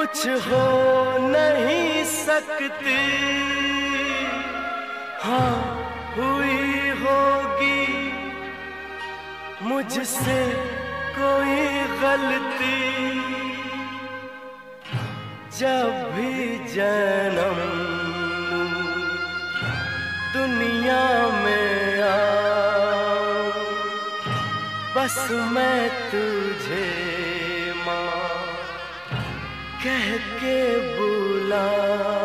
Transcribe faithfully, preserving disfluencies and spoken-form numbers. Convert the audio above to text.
कुछ हो नहीं सकती, हाँ हुई होगी मुझसे कोई गलती। जब भी जन्म दुनिया में आऊं, बस मैं तुझे माँ कह के बुला